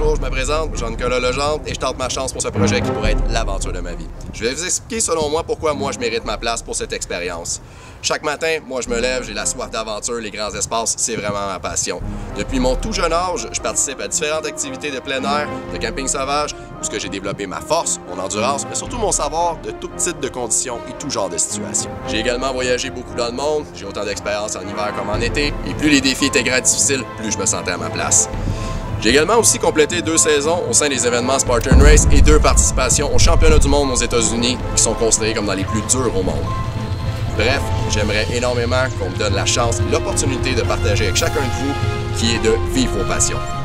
Bonjour, je me présente, Jean-Nicolas Legendre et je tente ma chance pour ce projet qui pourrait être l'aventure de ma vie. Je vais vous expliquer selon moi pourquoi moi je mérite ma place pour cette expérience. Chaque matin, moi je me lève, j'ai la soif d'aventure, les grands espaces, c'est vraiment ma passion. Depuis mon tout jeune âge, je participe à différentes activités de plein air, de camping sauvage, où j'ai développé ma force, mon endurance, mais surtout mon savoir de tout type de conditions et tout genre de situations. J'ai également voyagé beaucoup dans le monde, j'ai autant d'expérience en hiver comme en été, et plus les défis étaient grands et difficiles, plus je me sentais à ma place. J'ai également aussi complété 2 saisons au sein des événements Spartan Race et 2 participations aux championnats du monde aux États-Unis qui sont considérés comme dans les plus durs au monde. Bref, j'aimerais énormément qu'on me donne la chance et l'opportunité de partager avec chacun de vous qui est de vivre vos passions.